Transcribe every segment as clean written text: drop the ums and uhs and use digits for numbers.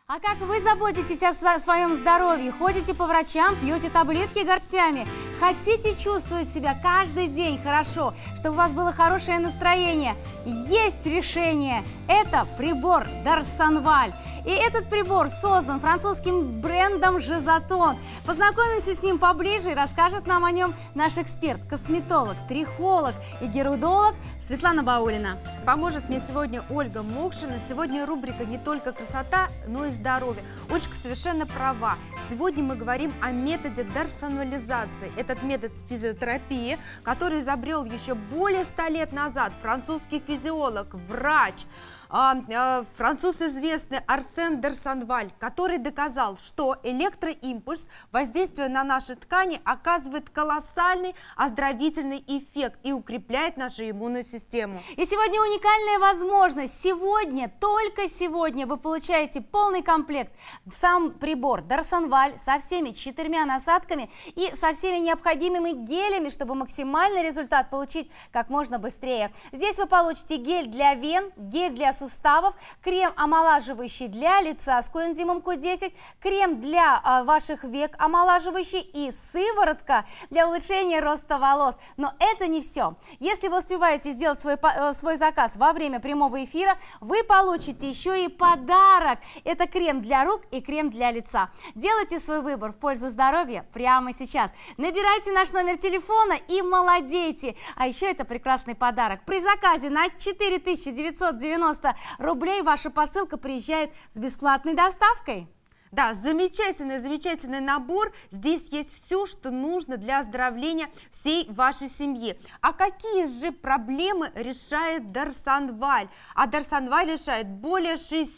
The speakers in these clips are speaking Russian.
А как вы заботитесь о своем здоровье? Ходите по врачам, пьете таблетки горстями? Хотите чувствовать себя каждый день хорошо, чтобы у вас было хорошее настроение? Есть решение! Это прибор Дарсонваль. И этот прибор создан французским брендом Жизотон. Познакомимся с ним поближе и расскажет нам о нем наш эксперт, косметолог, трихолог и герудолог Светлана Баулина. Поможет мне сегодня Ольга Мокшина. Сегодня рубрика «Не только красота, но и здоровье». Олечка совершенно права. Сегодня мы говорим о методе дарсонвализации. Этот метод физиотерапии, который изобрел еще более 100 лет назад французский физиолог, врач, француз известный Арсен Дарсонваль, который доказал, что электроимпульс, воздействуя на наши ткани, оказывает колоссальный оздоровительный эффект и укрепляет нашу иммунную систему. И сегодня уникальная возможность. Сегодня, только сегодня вы получаете полный комплект в сам прибор Дарсонваль со всеми 4 насадками и со всеми необходимыми гелями, чтобы максимальный результат получить как можно быстрее. Здесь вы получите гель для вен, гель для суставов, крем омолаживающий для лица с коэнзимом Q10, крем для ваших век омолаживающий и сыворотка для улучшения роста волос. Но это не все. Если вы успеваете сделать свой заказ во время прямого эфира, вы получите еще и подарок. Это крем для рук и крем для лица. Делайте свой выбор в пользу здоровья прямо сейчас. Набирайте наш номер телефона и молодейте. А еще это прекрасный подарок. При заказе на 4990 рублей ваша посылка приезжает с бесплатной доставкой. Да, замечательный набор. Здесь есть все, что нужно для оздоровления всей вашей семьи. А какие же проблемы решает Дарсонваль? А Дарсонваль решает более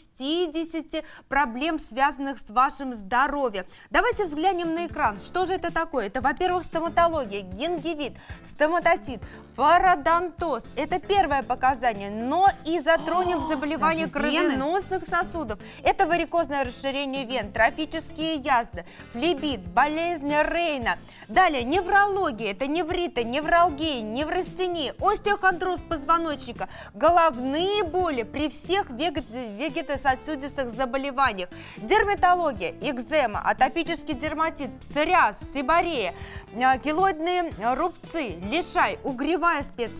60 проблем, связанных с вашим здоровьем. Давайте взглянем на экран. Что же это такое? Это, во-первых, стоматология, гингивит, стоматотит, пародонтоз. Это первое показание. Но и затронем заболевания кровеносных сосудов. Это варикозное расширение вен, трофические язды, флебит, болезнь Рейна. Далее неврология, это невриты, невралгия, неврастения, остеохондроз позвоночника, головные боли при всех вегетососудистых заболеваниях, дерматология, экзема, атопический дерматит, псориаз, сиборея, килоидные рубцы, лишай, угревая спец,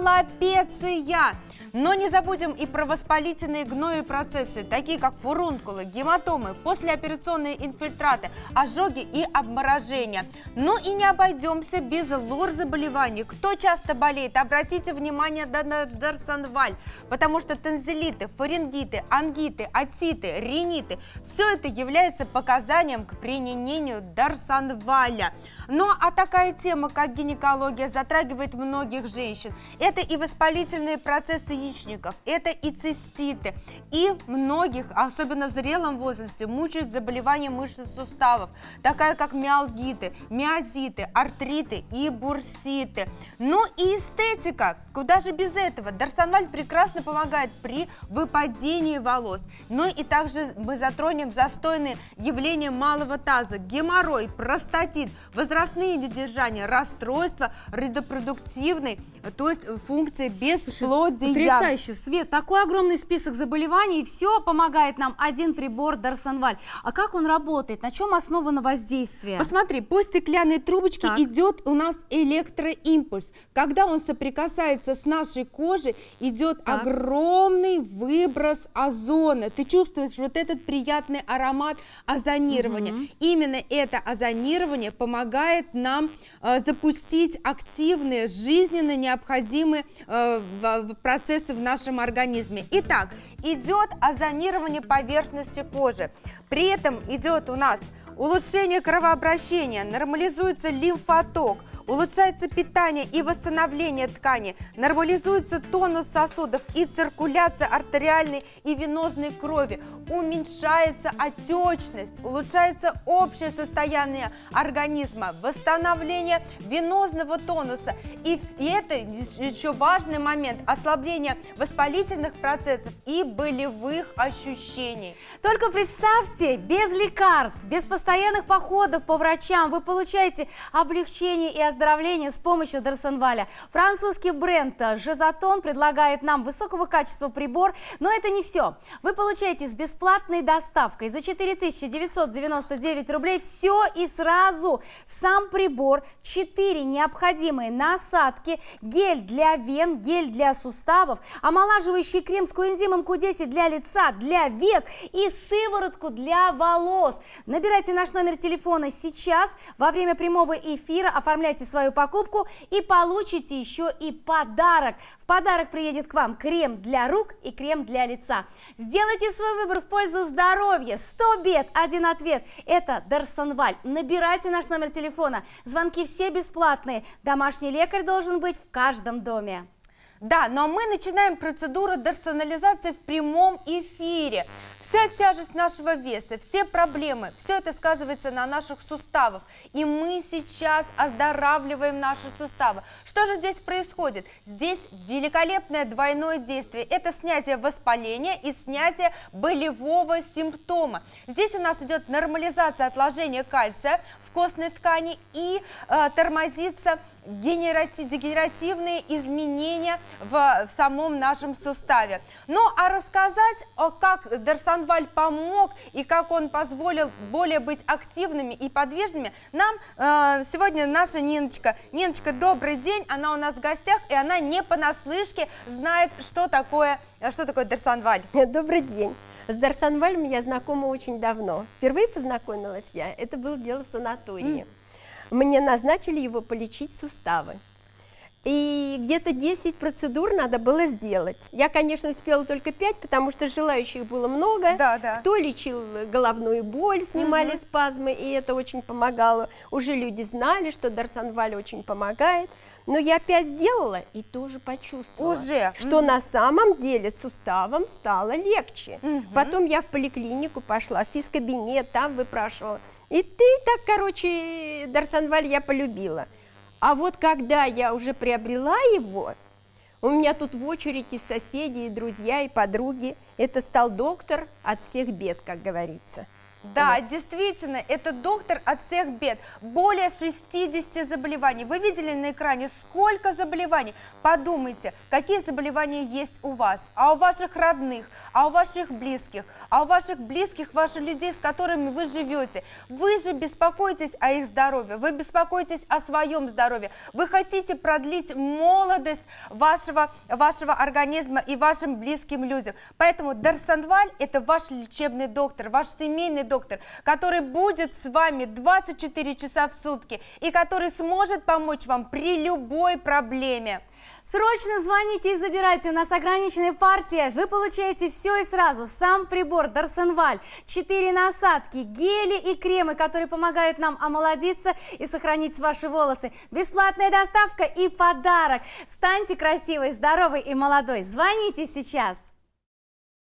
аллопеция. Но не забудем и про воспалительные гнои процессы, такие как фурункулы, гематомы, послеоперационные инфильтраты, ожоги и обморожения. Ну и не обойдемся без лор-заболеваний. Кто часто болеет, обратите внимание на Дарсонваль, потому что танзелиты, фарингиты, ангиты, отиты, риниты – все это является показанием к применению Дарсонваля. Ну а такая тема, как гинекология, затрагивает многих женщин. Это и воспалительные процессы яичников, это и циститы, и многих, особенно в зрелом возрасте, мучают заболевания мышц и суставов, такая как миалгиты, миозиты, артриты и бурситы. Ну и эстетика, куда же без этого? Дарсонваль прекрасно помогает при выпадении волос. Ну и также мы затронем застойные явления малого таза, геморрой, простатит, возрастные недержания, расстройства репродуктивной, то есть функции бесплодия. Потрясающе, Свет, такой огромный список заболеваний, и все помогает нам один прибор Дарсонваль. А как он работает? На чем основано воздействие? Посмотри, по стеклянной трубочке идет у нас электроимпульс. Когда он соприкасается с нашей кожей, идет огромный выброс озона. Ты чувствуешь вот этот приятный аромат озонирования. Именно это озонирование помогает нам запустить активные, жизненно необходимые процессы в нашем организме. Итак, идет озонирование поверхности кожи. При этом идет у нас улучшение кровообращения, нормализуется лимфоток, улучшается питание и восстановление ткани, нормализуется тонус сосудов и циркуляция артериальной и венозной крови, уменьшается отечность, улучшается общее состояние организма, восстановление венозного тонуса. И это еще важный момент – ослабление воспалительных процессов и болевых ощущений. Только представьте, без лекарств, без постоянных походов по врачам вы получаете облегчение и оздоровления с помощью Дарсонваля. Французский бренд Жезатон предлагает нам высокого качества прибор, но это не все. Вы получаете с бесплатной доставкой за 4999 рублей все и сразу. Сам прибор, 4 необходимые насадки, гель для вен, гель для суставов, омолаживающий крем с коэнзимом Q10 для лица, для век и сыворотку для волос. Набирайте наш номер телефона сейчас, во время прямого эфира оформляйте свою покупку и получите еще и подарок. В подарок приедет к вам крем для рук и крем для лица. Сделайте свой выбор в пользу здоровья. 100 бед, один ответ. Это Дарсонваль. Набирайте наш номер телефона. Звонки все бесплатные. Домашний лекарь должен быть в каждом доме. Да, но мы начинаем процедуру дарсонализации в прямом эфире. Вся тяжесть нашего веса, все проблемы, все это сказывается на наших суставах. И мы сейчас оздоравливаем наши суставы. Что же здесь происходит? Здесь великолепное двойное действие. Это снятие воспаления и снятие болевого симптома. Здесь у нас идет нормализация отложения кальция в костной ткани и тормозится дегенеративные изменения в самом нашем суставе. Ну, а рассказать, как Дарсонваль помог и как он позволил более быть активными и подвижными, нам сегодня наша Ниночка. Ниночка, добрый день, она у нас в гостях, и она не понаслышке знает, что такое Дарсонваль. Добрый день. С Дарсонвалем я знакома очень давно. Впервые познакомилась я, это было дело в санатории. Мне назначили его полечить суставы. И где-то 10 процедур надо было сделать. Я, конечно, успела только 5, потому что желающих было много. Да, да. Кто лечил головную боль, снимали спазмы, и это очень помогало. Уже люди знали, что Дарсонваль очень помогает. Но я 5 сделала и тоже почувствовала, что на самом деле суставам стало легче. Потом я в поликлинику пошла, в физкабинет, там выпрашивала. И так, короче, Дарсонваль я полюбила. А вот когда я уже приобрела его, у меня тут в очереди соседи, и друзья, и подруги. Это стал доктор от всех бед, как говорится. Да, действительно, это доктор от всех бед. Более 60 заболеваний. Вы видели на экране, сколько заболеваний? Подумайте, какие заболевания есть у вас, а у ваших родных, а у ваших близких, ваших людей, с которыми вы живете. Вы же беспокоитесь о их здоровье, вы беспокоитесь о своем здоровье. Вы хотите продлить молодость вашего организма и вашим близким людям. Поэтому Дарсонваль – это ваш лечебный доктор, ваш семейный доктор, который будет с вами 24 часа в сутки и который сможет помочь вам при любой проблеме. Срочно звоните и забирайте, у нас ограниченная партия. Вы получаете все и сразу. Сам прибор Дарсонваль, 4 насадки, гели и кремы, которые помогают нам омолодиться и сохранить ваши волосы. Бесплатная доставка и подарок. Станьте красивой, здоровой и молодой. Звоните сейчас.